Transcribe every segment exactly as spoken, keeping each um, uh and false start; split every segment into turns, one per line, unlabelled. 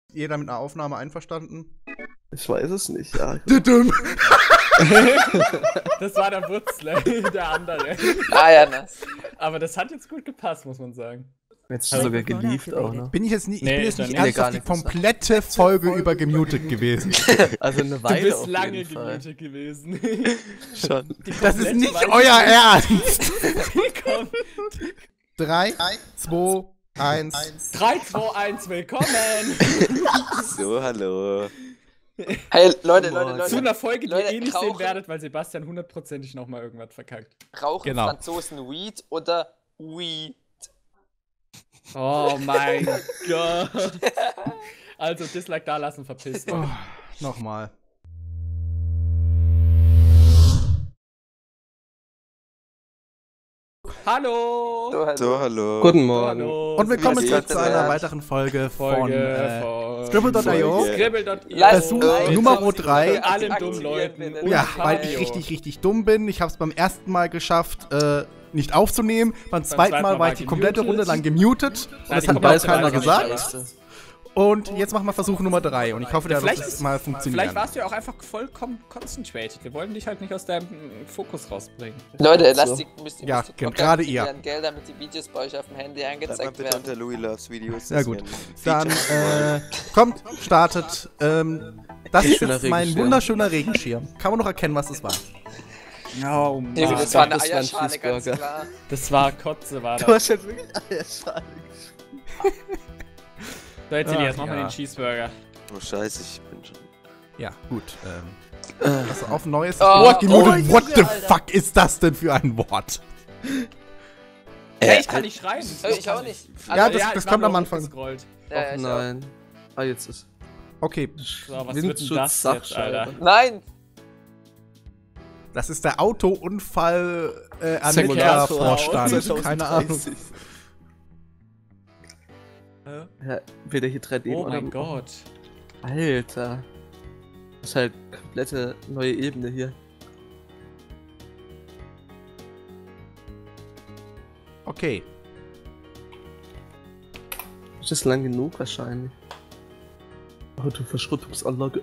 jeder mit einer Aufnahme einverstanden?
Ich weiß es nicht, ja.
Das war der Wutzler, der andere.
Ah ja, nass.
Aber das hat jetzt gut gepasst, muss man sagen.
Jetzt also, sogar gelieft auch, ne?
Bin ich jetzt nicht, ich
Nee,
bin jetzt nicht
nee,
ernsthaft die komplette Folge über gemutet gewesen.
Also eine
Du
Weile
bist
auf
lange
jeden Fall.
gemutet gewesen.
Schon.
Die
Das ist
komplette
nicht
Weile-
euer Ernst!
Willkommen.
drei, zwei, eins.
drei, zwei, eins, willkommen!
So, hallo.
Hey, Leute, Leute,
Zu
Leute.
einer Folge, die
Leute,
ihr eh nicht sehen
rauchen.
werdet, weil Sebastian hundertprozentig nochmal irgendwas verkackt.
Rauchen
Genau.
Franzosen Weed oder Weed?
Oh mein Gott. Also, Dislike da lassen, verpissen.
Oh, nochmal.
Hallo!
So, halt.
So, hallo.
Guten Morgen.
Hallo!
Und willkommen
Wie
zurück
geht's
zu einer
denn?
weiteren Folge von
Folge
äh,
von
Scribble punkt io.
Folge.
Scribble punkt io.
Versuch
Versuch Nummer drei.
Für allen
Aktivieren
dummen Leuten.
bitte.
und
Ja,
Fabio.
weil ich richtig, richtig dumm bin. Ich habe es beim ersten Mal geschafft, äh, nicht aufzunehmen. Beim zweiten Mal war ich die komplette Runde lang gemutet. Und
Ja,
das
die
hat mir auch
komplette
keiner
Weile
gesagt.
nicht,
Und jetzt machen wir Versuch Nummer drei. Und ich hoffe, der wird
Vielleicht
das
ist-
mal funktionieren.
Vielleicht warst du ja auch einfach vollkommen concentrated. Wir wollten dich halt nicht aus deinem mm, Fokus rausbringen.
Leute,
So.
lasst die, müsst,
Ja,
müsst die
ge-
Podcast
gerade ihr.
aktivieren, gell, damit die Videos bei euch auf dem Handy
Bleibt mal
angezeigt
bitte
werden.
unter Louis Loves Videos.
Ja
das
gut,
wäre ein
dann
Feature.
äh, kommt, startet. Ähm, das ist
Schöner
jetzt mein
Regenschirm.
wunderschöner Regenschirm. Kann man noch erkennen, was es war?
Oh
Ja,
Mann.
das war eine
das war ein
Eierschale, ganz
Cheeseburger.
klar.
Das war Kotze, war
Du
das.
hast ja wirklich Eierschale.
So, jetzt Elias,
Ach,
mach mal
ja.
den Cheeseburger.
Oh scheiße, ich bin schon.
Ja, gut. Ähm, also auf Neues.
Oh,
Wort gemutet.
oh,
What the
Alter.
fuck ist das denn für ein Wort?
Hey, ich kann nicht schreiben.
Äh, ich auch nicht.
Ja,
Also,
das-
ich
kommt
war
am
nur
Anfang.
hochgescrollt.
ja, ja,
Och
ich auch.
nein. Ah, jetzt ist.
Okay,
So, was wird denn das jetzt, Alter?
Nein!
das ist der Autounfall äh,
Simulator.
Ermittlervorstand. Keine Ahnung.
Ja, weder hier drei D
Oh
oder.
mein Gott.
Alter. Das ist halt komplette neue Ebene hier.
Okay.
Ist das lang genug wahrscheinlich? Autoverschrottungsanlage.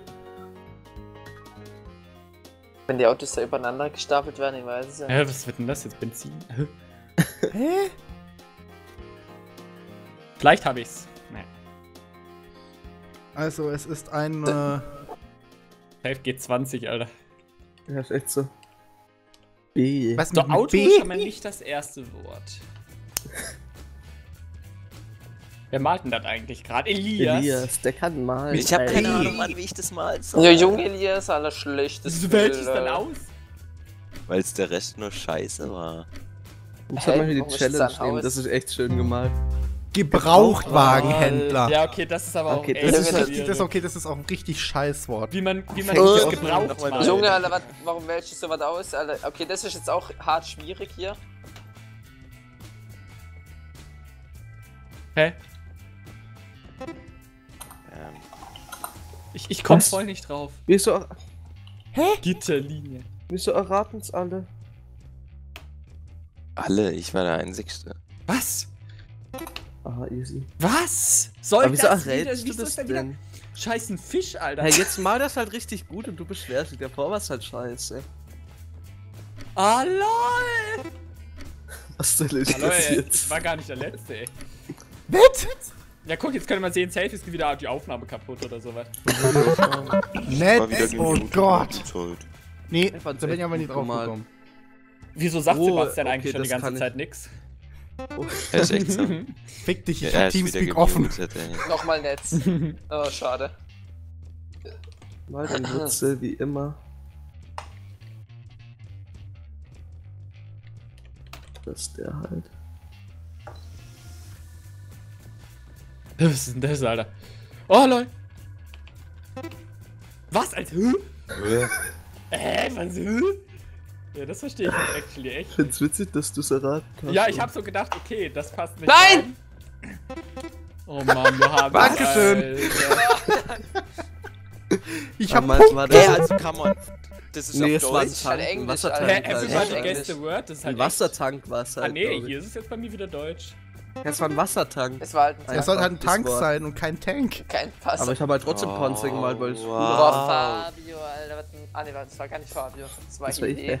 Wenn die Autos da übereinander gestapelt werden, ich weiß es ja.
Hä, was wird denn das jetzt? Benzin? Hä?
Hä?
Vielleicht hab ich's. Nee.
Also, es ist ein. Äh,
Safe G zwanzig, Alter.
Ja, ist echt so. B.
was
So,
mit
Auto
B?
ist schon mal nicht das erste Wort. Wer malt denn das eigentlich gerade? Elias.
Elias, der kann malen.
Ich hab keine
Alter.
Ahnung, Mann, wie ich das mal soll.
Der junge Elias, aller schlechteste.
Welches denn aus?
Weil es der Rest nur scheiße war.
Ich soll mal hier die
Warum ist
Challenge
das ein
nehmen,
Haus?
das ist echt schön gemalt.
Gebrauchtwagenhändler.
Ja, okay, das ist aber
Okay,
auch
das
Das
echt
ist
Ja,
richtig, das ist okay, das ist auch ein richtig scheiß Wort.
Wie man, wie man
Fängt
das
ja auch
gebraucht
nochmal
malt.
Junge, Alter, wat, warum wählst du sowas aus, Alter? Okay, das ist jetzt auch hart schwierig hier.
Hä?
Ähm,
Ich, ich komm
Was?
voll nicht drauf.
Wieso,
Gitterlinie.
wieso erraten's alle?
alle, ich war der Einzigste.
Was?
Aha, easy.
Was? Soll
Aber wieso
das wieder,
errätst du
wieso
das
ist da wieder
denn?
scheiß ein Fisch, Alter?
Hey, jetzt mal das halt richtig gut und du beschwerst dich. Der Vor war's halt scheiße.
Ah, lol!
Was soll ich
Hallo,
das
ey,
jetzt?
das war gar nicht der letzte, ey.
Was?
Ja, guck, jetzt können wir sehen, safe ist wieder die Aufnahme kaputt oder sowas.
Nett.
War wieder
Oh
gemutet,
Gott.
Schuld.
Nee,
Ich
da
fand's
bin ich
echt
aber nicht
gut
drauf
gemalt.
gekommen.
Wieso sagt
Oh,
Sebastian
okay,
eigentlich schon die
das
ganze
kann ich-
Zeit nix?
Er ist echt so.
Fick dich, ich
Ja, er
hab
ist wieder
Teamspeak offen.
gemutet, ey.
Nochmal Netz. Oh, schade.
Mal den Wurzel wie immer. Das ist der halt.
Was ist denn das, Alter? Oh, lol! Was? Als Hü? Äh, was? Hü? Ja, das verstehe ich jetzt actually echt.
Ich find's witzig, dass du's erraten hast.
Ja, ich hab so gedacht, okay, das passt nicht.
Nein!
rein. Oh Mann, wir haben.
Dankeschön.
Alter.
Ich
Aber
hab
mal-
Punkt.
mal
Ey,
das-
also come on. Das ist
Nee,
auf
es war ein
Deutsch.
Tank,
Halt
ein
Englisch,
Wassertank.
Alter.
Hä,
Hey,
halt.
everybody
Englisch.
guess the word? Das ist halt
Ein Wassertank war's halt.
echt. Ah, nee,
glaub ich.
hier ist es jetzt bei mir wieder Deutsch.
Das war ein Wassertank.
Es war halt ein
Das
Tank.
soll halt ein
das
Tank
Wort.
sein und kein Tank.
Kein Pass.
Aber ich habe halt trotzdem Panzer gemalt, weil es
Oh,
cool
wow.
war.
Boah, Fabio, Alter. Was denn? Ah, ne, das war gar nicht Fabio. Das war
Das war ich,
Idee.
ey.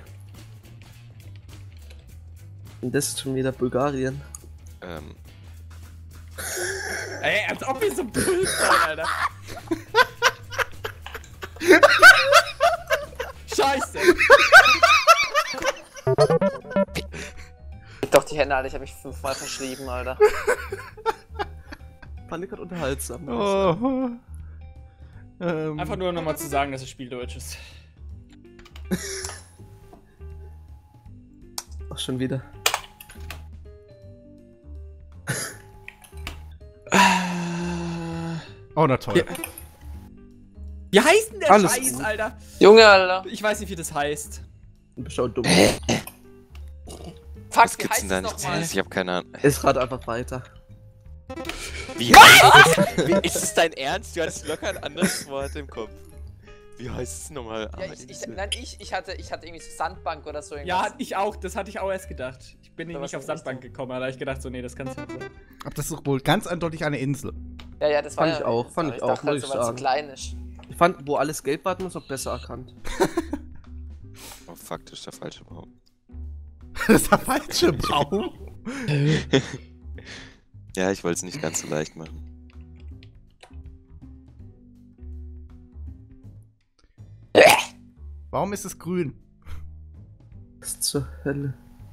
Und das ist schon wieder Bulgarien.
Ähm,
Ey, als ob ich so blöd war, Alter. Scheiße.
Doch die Hände, Alter. Ich hab mich fünfmal verschrieben, Alter.
Panik hat unterhaltsam.
Oh. Ähm,
Einfach nur nochmal zu sagen, dass das Spiel deutsch ist.
Ach, schon wieder.
oh, na toll.
Ja. Wie heißt denn der
Alles
Scheiß,
gut.
Alter?
Junge, Alter.
Ich weiß nicht, wie das heißt.
Du bist auch dumm.
Fuck,
was
wie
gibt's
heißt
denn da
das
nicht?
nochmal?
Ich hab keine Ahnung.
Ist gerade einfach weiter.
Wie heißt es? Wie, ist es dein Ernst? Du hattest locker ein anderes Wort im Kopf. Wie heißt es nochmal?
Ja, ich, ich, nein, ich, ich, hatte, ich hatte irgendwie so Sandbank oder so
Ja,
irgendwas.
ich auch. Das hatte ich auch erst gedacht. Ich bin
Aber
nicht
was
auf Sandbank
ist
gekommen, da habe ich gedacht, so, nee, das kann's nicht sein.
Aber das ist doch wohl ganz eindeutig eine Insel.
Ja, ja, das war
Fand
ja,
ich auch, fand
aber
ich auch,
dachte halt
muss
so,
ich
weil es so
sagen.
klein ist.
Ich fand, wo alles gelb war, hat man es auch besser erkannt.
Oh, fuck, das ist der falsche Baum.
Das ist der falsche Baum.
Ja, ich wollte es nicht ganz so leicht machen.
Warum ist es grün?
Was zur Hölle?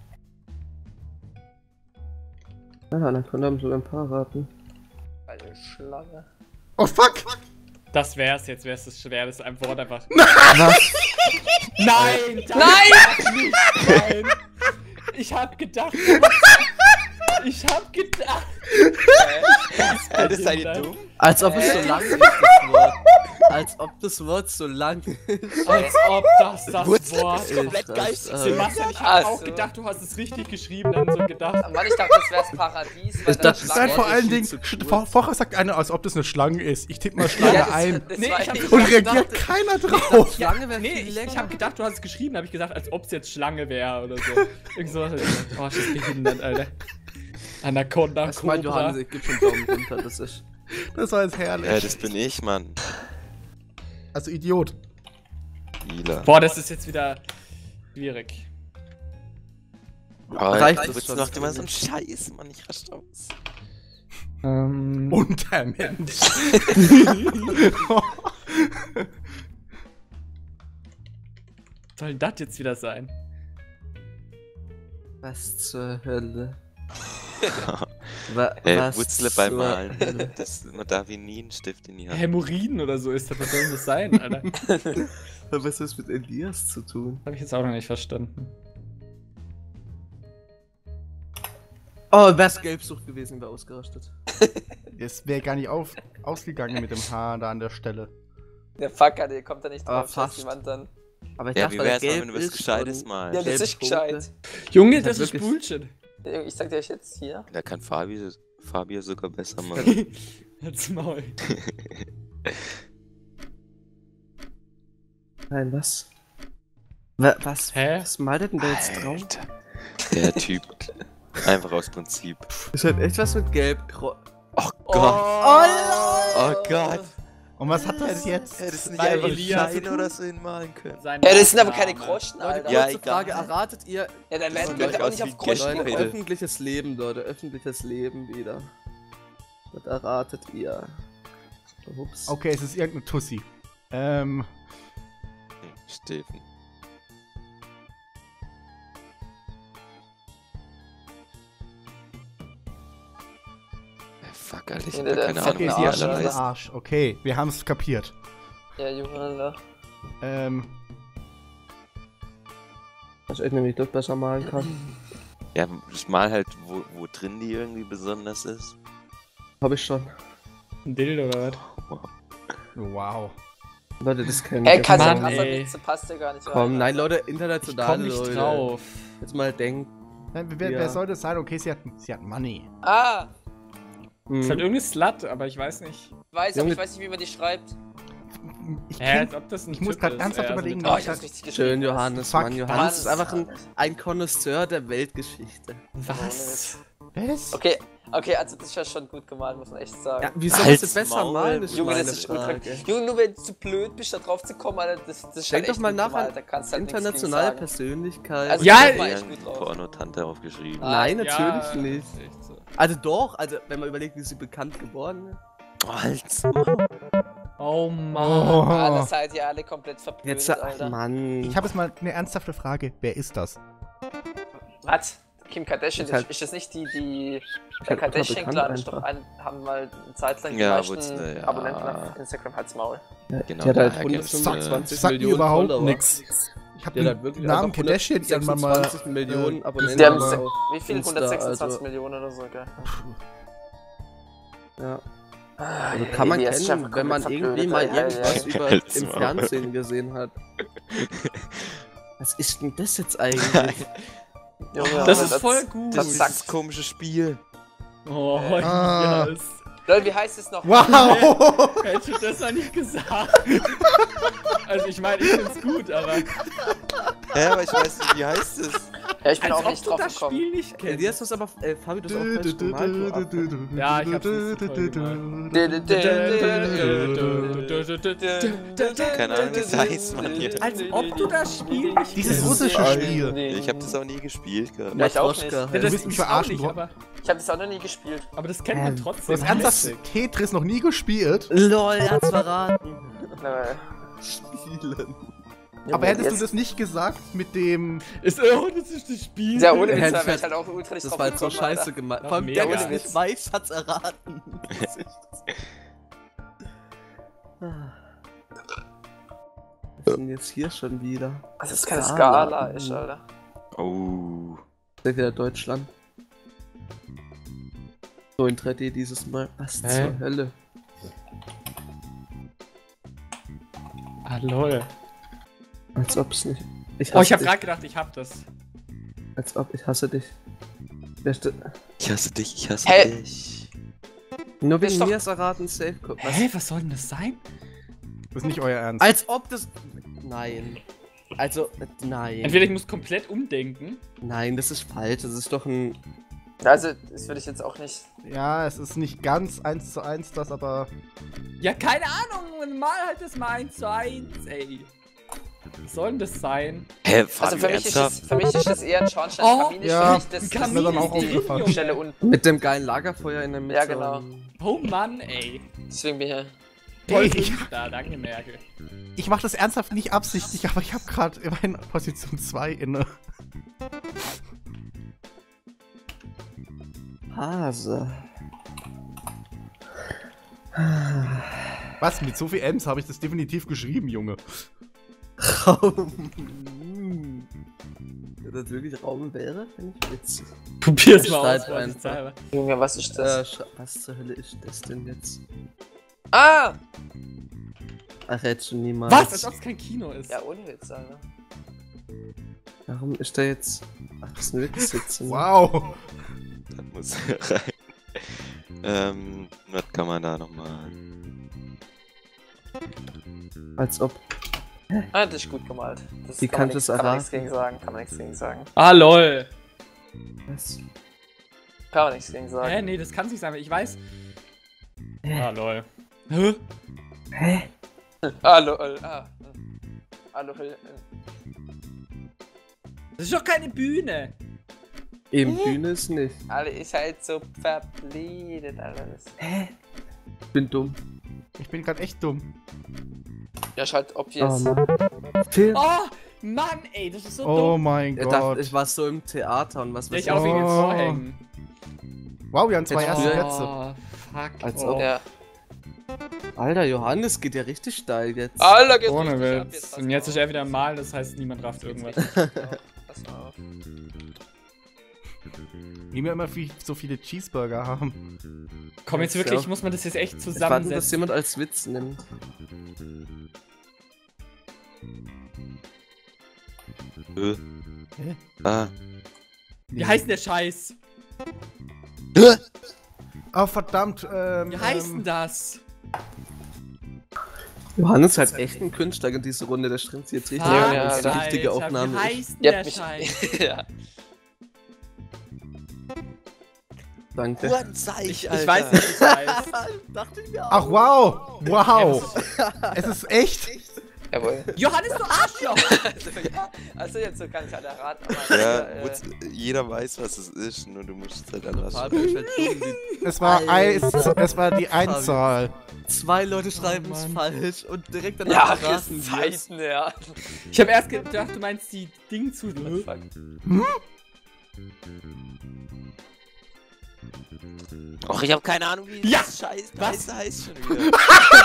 Ah, dann können wir sogar ein paar raten.
Alter Schlange.
Oh fuck!
Das wär's, jetzt wär's das schwer, das ist ein Wort einfach.
Was?
Nein! Das
Nein!
nicht sein! Ich hab gedacht. Ich hab gedacht.
Alter, seid ihr dumm?
Als ob es so
Äh?
lang ist, das Wort. Als ob das Wort so lang ist.
Als ob das das
Wurzel
Wort
ist komplett
das,
geistig.
äh,
Sebastian, ich hab
Ach
auch
so.
gedacht, du hast es richtig geschrieben, dann so gedacht.
Mann, ich dachte, das wär's Paradies, weil
Ich
da
dachte,
Nein,
Schlange
vor
Wort
allen
ist
Dingen,
viel zu
st-
kurz.
vor, vorher sagt einer, als ob das eine Schlange ist. Ich tippe mal Schlange
Ja, das,
ein.
das
Nee,
war
ich hab
ich.
gesagt-
Und reagiert
dachte-
keiner drauf.
Schlange wäre
Nee,
viel
ich,
länger.
ich hab gedacht, du hast es geschrieben, hab ich gesagt, als ob es jetzt Schlange wäre oder so. Irgend so. Oh, das ist behindert, Alter. Anaconda,
Das meint
Cobra.
Johannes, ich geb schon Daumen runter, das ist...
Das war jetzt herrlich.
Ja, das bin ich, Mann.
Also Idiot.
Ila.
Boah, das ist jetzt wieder schwierig.
Oh,
Reicht
du
das
willst
schon?
noch immer so ein Scheiß, Mann, ich raste aus.
Ähm,
Untermensch.
soll denn das jetzt wieder sein?
Was zur Hölle? Wa
Ey,
was
Wutzle beim
zur
Malen.
Hölle?
Das, man darf ihn nie einen Stift in die Hand.
Hämorrhoiden oder so ist das, was soll denn das sein, Alter?
Was hat das mit Elias zu tun?
Hab ich jetzt auch noch nicht verstanden.
Oh, wär's Gelbsucht gewesen, wäre ausgerastet.
Es wäre gar nicht auf, ausgegangen mit dem Haar da an der Stelle.
Der Fucker, der kommt da nicht
Aber
drauf, dass
fast.
jemand dann.
Aber ich
Ja,
dachte,
wie
weil er
wär's mal,
gelb
wenn du was
ist
Gescheites
und-
mal?
Ja, das
gelbe
ist
Punkte.
gescheit.
Junge,
Das
das
hat
ist
wirklich-
Bullshit.
Ich sag dir jetzt hier.
Da kann Fabio, Fabio sogar besser machen.
Jetzt Maul.
Nein, was? Wa was?
Hä?
Was malt denn da jetzt drauf?
Alter. Der Typ. Einfach aus Prinzip.
Das hat echt was mit Gelb. Gro
Oh
Oh,
Gott. Oh Gott.
Und was hat er jetzt?
Hättest du nicht
Weil
einfach
Elias-
Scheine oder so hinmalen können?
Sein
Ja, das sind aber keine
Nachname.
Groschen,
Leute,
Alter.
Ja,
kurze
egal.
Frage, erratet ihr...
Ja, dann
Das
werden
sieht
wir
gleich
auch
aus
nicht
wie
auf
ein
Groschen
Geld.
Leute,
kommen.
öffentliches Leben, Leute, öffentliches Leben wieder. Was erratet ihr? Ups.
Okay, es ist irgendeine Tussi. Ähm,
Hm, Steffen. Äh, Fuck, Alter, ich
Ja,
hab
der-
gar keine
der
Ahnung,
okay,
wie
fette
sie
die
hat
Arsch,
alle
einen
heißen.
Arsch. Okay, wir haben es kapiert.
Ja, Junge, Alter.
Ähm,
Was ich nämlich dort besser malen kann.
Ja, ich mal halt, wo, wo drin die irgendwie besonders ist.
Hab ich schon.
Ein Dildo oder was?
wow.
Leute, das kennen
Ey,
wir.
kannst
Mann,
du
ey.
Witze passt ja gar nicht
Komm,
rein,
nein,
Alter.
Leute,
Ich
international,
komm nicht
Leute.
drauf.
Jetzt mal denken.
Nein, wer,
Ja.
wer soll das sein? Okay, sie hat, sie hat Money.
Ah,
Hm.
Ist halt irgendeine Slut, aber ich weiß nicht.
weiß, aber
Junge.
ich weiß nicht, wie man die schreibt.
Ich,
Hä,
kenn,
als ob das ein
ich muss
Typ
grad
ist,
ernsthaft
eher so
überlegen,
mit-
Oh,
wie
ich hab's richtig geschrieben.
Schön, Johannes.
Fuck,
Mann, Johannes ist
Mann.
einfach ein, ein Connoisseur der Weltgeschichte.
Was?
was?
Okay, Okay, also das ist ja schon gut gemalt, muss man echt sagen.
Ja, wie soll
Halt's
man besser
Maul.
malen? Ist
Junge,
meine
das ist ultra.
Frage.
Junge, nur wenn du zu blöd bist, da drauf zu kommen, Alter, das, das ist
Denk
halt
doch
echt
mal
gut
nach
gemalt,
an
da kannst du halt nichts
internationale
gegen sagen.
Persönlichkeit.
Also,
Ja,
da war echt gut drauf.
Porno-Tante aufgeschrieben.
Nein, natürlich
Ja,
nicht.
ist echt so.
Also doch, also wenn man überlegt, wie sie bekannt geworden ist.
Oh, halt's Maul.
Oh Mann.
Ah,
Oh.
das seid ihr alle komplett verblödet,
Jetzt, ach
Alter.
Mann.
Ich habe jetzt mal eine ernsthafte Frage. Wer ist das?
Was? Kim Kardashian,
Ist halt-
ist das nicht die, die...
Ist
Der
halt
Kardashian-Clan ist
einfach.
doch ein, haben mal eine Zeit lang die
Ja,
meisten
wusste, ja.
Abonnenten auf Instagram, halt's Maul.
Genau,
Die hat halt
daher
hundertfünfundzwanzig
Sagt mir
Millionen
überhaupt
Follower.
nichts. Ich habe
Der hat
den
wirklich
Namen
einfach
Kardashian irgendwann mal.
hundertsechsundzwanzig Millionen
äh,
Abonnenten.
Die haben
aber-
se-
auf
wie viel?
Insta,
hundertsechsundzwanzig
also-
Millionen oder so, gell?
Ja.
Ah,
Also kann man
die ist
kennen,
einfach
wenn man
komplett
irgendwie
verblödet,
mal
ey, ey,
irgendwas
ey.
über
Halt's
im
Maul.
Fernsehen gesehen hat. Was ist denn das jetzt eigentlich?
Junge,
Das
das
ist voll gut.
Das
Das
sagt.
ist das komische Spiel.
Oh,
Ah.
yes.
Leute, wie heißt es noch?
Wow!
Hättest du das noch nicht gesagt? Also ich meine, ich find's gut, aber
Hä, aber ich weiß nicht, wie heißt es?
Ja, ich bin
als
auch
ob
nicht
du
drauf
das
gekommen.
Spiel nicht
Ja,
kennst.
die hast das aber, äh, Fabi, das auch falsch gemalt, du Affe.
Ja, ich hab's nicht so toll gemalt.
Keine Ahnung, wie das heißt, Mann. Hier.
Als ob du das Spiel nicht
Dieses
kennst.
russische Spiel.
Ich hab das auch nie gespielt gehabt.
Ja, ich auch
Matroschka
nicht.
Ja,
heißt
das
willst mich
ich auch
verarschen,
nicht,
du-
aber,
Ich habe das auch noch nie gespielt.
aber das kennt man
Ähm,
Du
trotzdem.
hast ernsthaft Tetris noch nie gespielt.
LOL, er hat's verraten.
Nö.
Spielen.
Aber hättest du
Jetzt-
das nicht gesagt mit dem.
Ist, oh, das ist das Spiel.
Ja, ohne
Ja,
Witz, da
das
wäre ich halt auch ultra nicht
Das
drauf
war jetzt so
gekommen,
scheiße
Alter.
gemacht.
Noch
Vor allem
mega.
der, der
Ohne
nicht
Witz.
weiß, hat's erraten. Was ist denn jetzt hier schon wieder?
Das ist keine
Skala.
Skala, ist, Alter.
Oh.
Ist ja wieder Deutschland. So in drei D dieses Mal. Was
Hä?
zur Hölle?
Ah, lol.
Als ob's nicht. Ich
Oh, ich hab
dich.
grad gedacht, ich hab das.
Als ob, ich hasse dich. Wer st-
Ich hasse dich, ich hasse
Hä?
dich.
Nur
Ist
wegen
doch-
mir ist erraten Safe Code. Was?
Hä, was soll denn das sein?
Das ist nicht euer Ernst.
Als ob das. Nein. Also, äh, nein.
Entweder ich muss komplett umdenken.
Nein, das ist falsch. Das ist doch ein.
Also, das würde ich jetzt auch nicht.
Ja, es ist nicht ganz eins zu eins das, aber.
Ja, keine Ahnung, mal halt das mal eins zu eins, ey. Was soll denn das sein?
Hä,
Also
Fabio,
für mich, ist
ernsthaft?
das, für mich ist das eher ein Schornstein.
Oh,
Kamin ist
ja,
für mich das,
ein
das
Kamin dann auch
ist drin,
aufgefallen.
Junge.
Stelle unten.
Mit dem geilen Lagerfeuer in der Mitte.
Ja, genau.
Oh Mann, ey.
Deswegen bin ich hier.
Toll,
Ey, ich-
da, danke, Merkel.
Ich mache das ernsthaft nicht absichtlich, aber ich habe gerade immerhin Position zwei inne.
Hase.
Was? Mit so viel M's habe ich das definitiv geschrieben, Junge.
Raum. Wenn das wirklich Raum wäre, finde ich witzig.
Probier's mal
Streit
aus, was ich
einfach.
selber.
Junge, was ist das?
Äh, sch- was zur Hölle ist das denn jetzt?
Ah!
Ach, jetzt schon niemals.
Was? Als ob es kein Kino ist.
Ja, ohne Witz, Alter.
Warum ist da jetzt. Ach, das ist ein Witz.
Wow.
Das muss rein. Ähm, was kann man da nochmal?
Als ob.
Ah, das ist gut gemalt. Das
Wie
kann man
kannst
nichts-
du's
kann man nichts
erraten?
gegen sagen. Kann man nichts gegen sagen.
Ah, lol.
Was?
Kann man nichts gegen sagen.
Hä, nee, das kann's nicht sein, weil ich weiß.
Hä?
Ah, lol. Hä?
Hä?
Hallo, äh, ah. hm. Hallo, äh,
Das ist doch keine Bühne.
Eben Bühne ist nicht.
alle ist halt so verblendet, Alter. Das
Hä? Ich bin dumm.
Ich bin gerade echt dumm.
ja, ist halt
Oh
obvious.
Mann. Film.
Oh, Mann, ey, das ist so
Oh
dumm.
mein
Ich dachte,
Gott.
ich war so im Theater und was
Ja, ich
weiß
auch wegen den
Oh.
Vorhängen.
Wow, wir haben zwei
Jetzt
erste
früher-
Plätze.
Oh, fuck.
Als
oh.
ob-
Ja.
Alter, Johannes geht ja richtig steil jetzt.
Alter, geht's
Ohne
richtig ab,
Witz.
pass
Und jetzt
mal
ist er
auf.
wieder am Malen, das heißt, niemand rafft irgendwas.
Pass mal auf.
Wie wir immer viel, so viele Cheeseburger haben.
Komm, jetzt
Ja.
wirklich, muss man das jetzt echt
Ich warte, dass
zusammensetzen.
jemand als Witz nimmt.
Äh.
Hä?
Ah.
Wie heißt denn der Scheiß?
Oh, verdammt. Ähm,
Wie heißt
ähm,
denn das?
Johannes hat echt ein Künstler in diese Runde, der strengt sich jetzt richtig
Ja,
an,
ja,
dass es
Alter.
eine richtige
Alter,
Aufnahme
Wie
ist.
heißt denn
Ihr
der
habt mich.
Scheiß?
ja.
Danke.
Uhrenzeig,
Ich,
Alter.
ich weiß nicht, wie es heißt.
Dachte ich mir auch.
Ach, wow. Wow. Es ist echt.
Jawohl.
Johannes, du Arschloch!
Also jetzt so kann ich alle raten. Aber
Ja,
äh,
Wutz, jeder weiß, was es ist, nur du musst es halt anders
Fabio ist halt dumm, die
Es war, ein, es war die Einzahl.
zwei Leute schreiben es falsch und direkt danach
ja,
verraten
ist
wir es.
Zeiten, ja.
Ich habe erst gedacht, du meinst die Ding zu.
Fuck.
Och, ich hab keine Ahnung, wie
Ja!
das Scheiß
Was?
Scheiße heißt schon wieder.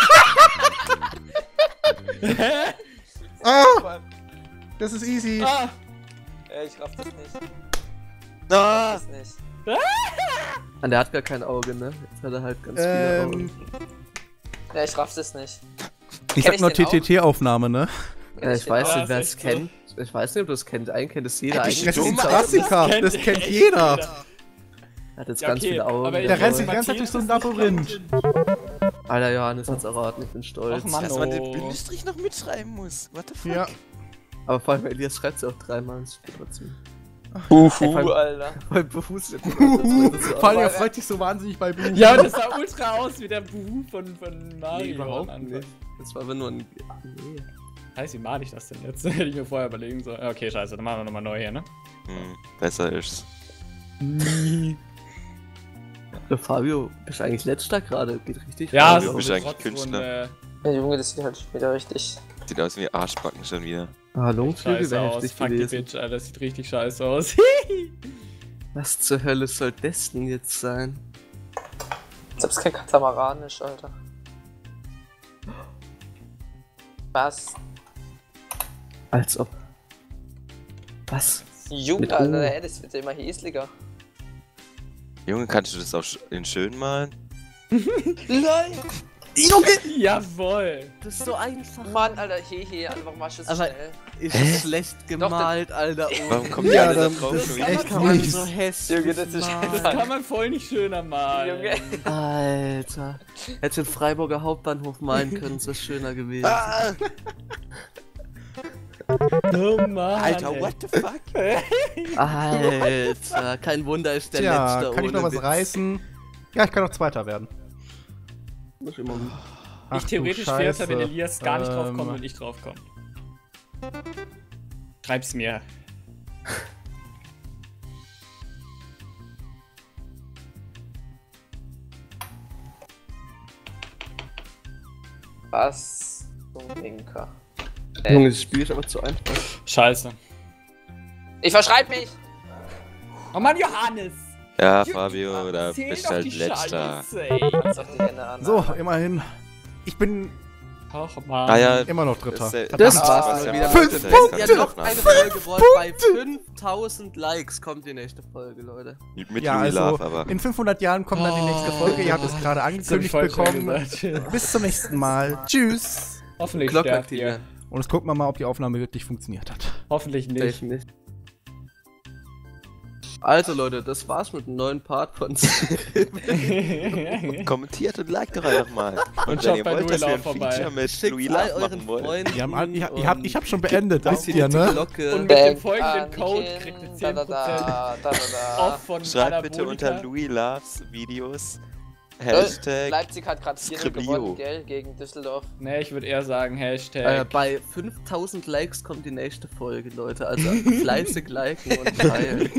Ah, das ist easy.
Ah,
Ja, ich raff das nicht.
Ah,
Das nicht.
Und der hat gar kein Auge, ne? Jetzt hat er halt ganz viele
Ähm,
Augen.
Ja, ich raff das nicht.
ich
Kenn
sag
ich
nur
den auch?
T T T-Aufnahme, ne?
Ja, ich
den
weiß
auch?
nicht, wer
Ja,
es
ist echt so.
kennt. Ich weiß nicht, ob du es kennt. Einen kennt es jeder.
Ja,
Eigentlich
Das ist ein
Dumme,
Klassiker.
das
Das
kennt
kennt
echt
jeder.
Er hat jetzt
Ja,
ganz
okay,
viele Augen.
aber ich-
Der rennt
Ja,
sich die ganze Zeit durch so ein
Matthias
Labyrinth.
Alter, Johannes hat's erraten, ich bin stolz.
Ach, Mann.
dass man den
Oh.
Bindestrich noch mitschreiben muss. What the fuck?
Ja.
Aber vor allem Elias schreibt es auch dreimal, das steht trotzdem.
Uhu, Alter.
Weil Bewusst wird
Huhu.
das so
Vor allem, er
Aber-
freut sich so wahnsinnig bei Buhu.
ja, und das sah ultra aus wie der Buhu von, von
Nee,
Mario.
überhaupt
am Anfang.
nicht. Das war aber nur ein... Nee.
Heißt, wie mal ich das denn jetzt? Hätte ich mir vorher überlegen sollen. Ja, okay, scheiße, dann machen wir nochmal neu hier, ne?
Hm, besser ist's.
Der Fabio, bist du eigentlich letzter gerade? Geht richtig?
Ja,
Fabio,
so
bist
eine
eigentlich Künstler.
Trotzrunde.
Ja, Junge, das sieht halt schon wieder richtig.
Sieht aus wie Arschbacken schon wieder.
Ah, Lungenflügel
Scheiße
wäre
aus,
heftig
fuck die
gewesen.
Bitch, Alter, das sieht richtig scheiße aus.
Was zur Hölle soll das denn jetzt sein?
Selbst kein Katamaranisch, Alter. Was?
Als ob. Was?
Junge,
Mit
Alter,
O.
ey, das wird ja immer hässlicher.
Junge, kannst du das auch sch- in schön malen?
Nein!
Jawohl.
Das ist so einfach.
Mann, Alter, hehe, Alter, warum machst du so
Aber-
schnell?
Ist es schlecht gemalt, Alter. Oh.
Warum kommt
Ja,
ja, alle da
dann-
drauf
das
schon
ist
wieder?
echt
kann man
mies.
so hässlich
Junge, das ist
Das
malen.
kann man voll nicht schöner malen.
Junge.
Alter. Hätte den Freiburger Hauptbahnhof malen können, ist das schöner gewesen.
Ah,
Oh Mann.
Alter,
ey.
what the fuck?
Alter, kein Wunder ist der
Tja,
Letzte
kann ich noch
ohne
was
Witz.
reißen? Ja, ich kann noch Zweiter werden.
Muss immer-
Ach
Ich
du
theoretisch wäre es ja, wenn
Scheiße.
Elias gar nicht drauf
Ähm,
kommt und ich drauf komme. Schreib's mir.
Was zum Winker.
Junge, das Spiel ist aber zu einfach.
Scheiße.
Ich verschreib mich!
Oh Mann, Johannes!
Ja, Fabio, da
Zähl
bist
doch
halt
die
letzter.
Scheiße, ey.
Lass doch die Hände an.
So, immerhin. Ich bin
Ach Mann.
Ah ja,
immer noch Dritter.
Das, äh,
Das
Verdammt.
war's
war's
mal
ja
wieder.
mal.
Fünf
Das heißt,
Punkte!
ganz
Ja, noch
knapp.
eine Folge geworden. Bei fünftausend Likes kommt die nächste Folge, Leute.
Mit
Ja,
Louis
also
Love, aber.
in fünfhundert Jahren kommt dann die nächste Folge. Ihr habt es gerade
Das hab ich
angekündigt
voll schön
bekommen.
gesagt.
Bis zum nächsten Mal. Tschüss.
Hoffentlich
Glocke
sterbt ihr.
aktivieren.
Und jetzt gucken wir mal, ob die Aufnahme wirklich funktioniert hat.
Hoffentlich nicht.
Safe nicht. Also Leute, das war's mit dem neuen Part von
Kommentiert und liked doch einfach mal. Und,
Und
wenn
schaut
ihr
bei
wollt,
Louis
dass wir ein
Love vorbei.
Feature mit
Schickt
Louis
all
Love
euren
machen wollen.
Freunden.
Die haben, all- ich, ich, hab, ich hab schon
und
beendet, wisst
die
ihr, ne?
Glocke.
Und mit dem
Bam,
folgenden
an die
Code
Kinder,
kriegt ihr
da,
zehn
da,
Prozent
da, da, da.
off von
Schreibt bitte
Anabolika.
unter Louis Loves Videos
Äh,
Hashtag.
Leipzig hat gerade vier
Skriblio.
gewonnen, gell, gegen Düsseldorf.
Ne, ich würde eher sagen
Äh,
Hashtag.
bei fünftausend Likes kommt die nächste Folge, Leute. Also fleißig liken und teilen.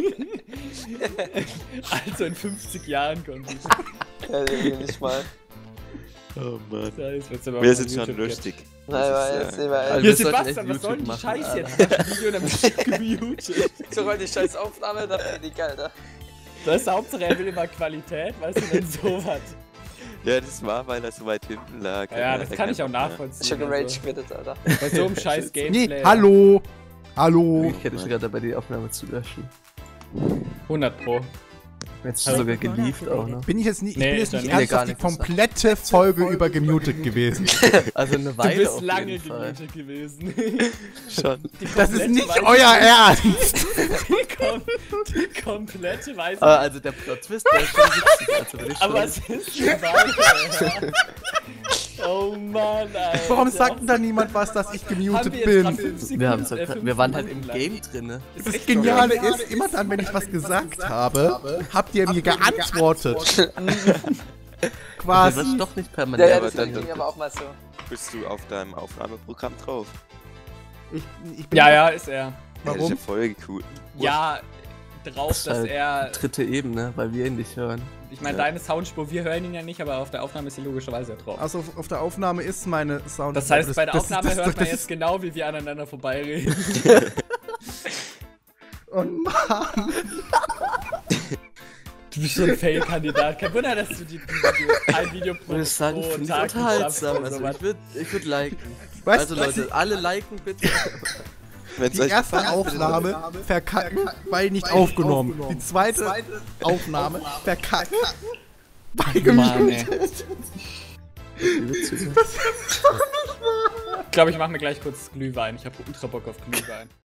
Also in fünfzig Jahren kommt die.
Ja, irgendwie nicht mal.
Oh Mann.
Das wird's aber
Wir
mal
sind schon
YouTube
lustig.
Nein,
Das ist,
weil
äh,
jetzt sehen wir
Also
Hier,
wir sollten
Sebastian,
echt
was soll denn die
YouTube
Scheiße
machen,
jetzt? Das Video dann bestimmt gemutet.
so voll die scheiß Aufnahme, da finde ich geil, da.
Das ist Hauptsache, er will immer Qualität, weißt du, wenn sowas.
Ja, das war, weil das so weit hinten lag.
Ja, das
Da
kann ich auch
kein Bock mehr.
nachvollziehen.
Schon gerage
Also,
quittet, Alter.
bei so einem scheiß Gameplay.
Nee, hallo. Hallo.
Ich hätte sogar dabei die Aufnahme zu löschen.
hundert Pro.
Jetzt
Also-
sogar gelieft auch noch.
Bin ich jetzt nicht, ich
Nee,
bin
ist
jetzt
ja
nicht
nicht.
Nee, gar
ernsthaft die
nicht
komplette Folge über gemutet gewesen.
Also eine
Du
Weile
bist
auf
lange
jeden Fall.
gemutet gewesen.
Schon.
Die
Das ist
komplette
nicht
weiße-
euer Ernst.
Die, kom die komplette weiße.
Aber also der Plot-Twist, der ist schon witzig. Also würde ich
Aber
schon...
es ist eine Weile. Oh Mann, Alter.
Warum sagt denn da niemand was, dass ich
Haben
gemutet
wir jetzt grad
bin?
fünf Sekunden,
Wir, haben's,
äh, fünf
wir waren halt
Minuten
im
lang.
Game drin, ne?
Ist
Das
echt
Geniale
so.
ist, immer dann, wenn ich was gesagt habe, habt ihr mir geantwortet.
Das
Quasi.
ist doch nicht
Ja,
permanent.
ja,
aber
das
dann-
ging aber auch mal so.
Bist du auf deinem Aufnahmeprogramm drauf?
Ich, ich bin
Ja, ja, ist er.
Ja, das ist
Warum?
ja voll cool.
Ja, drauf,
Das ist
dass
halt
er.
dritte Ebene, weil wir ihn nicht hören.
Ich meine,
Ja.
deine Soundspur, wir hören ihn ja nicht, aber auf der Aufnahme ist sie logischerweise ja drauf.
Also auf, auf der Aufnahme ist meine Sound.
Das heißt, bei der
das-
Aufnahme
das-
hört
das-
man
das
jetzt
ist-
genau, wie wir aneinander vorbeireden.
Oh Mann.
Du bist so ein Fail-Kandidat. Kein Wunder, dass du die, die Video, ein Video pro,
Ich würde sagen,
pro
finde ich
Tag
unterhaltsam.
schaffst oder
Also
sowas.
ich würde ich würd liken.
Weißt
Also
du, was
Leute, alle liken bitte.
Wenn's
die
euch
erste
gefallen hat,
Aufnahme verkacken, weil nicht aufgenommen. Die zweite Aufnahme verkacken, weil
Mann, ey.
gemutet.
Ich glaube, ich mache mir gleich kurz Glühwein. Ich habe ultra Bock auf Glühwein.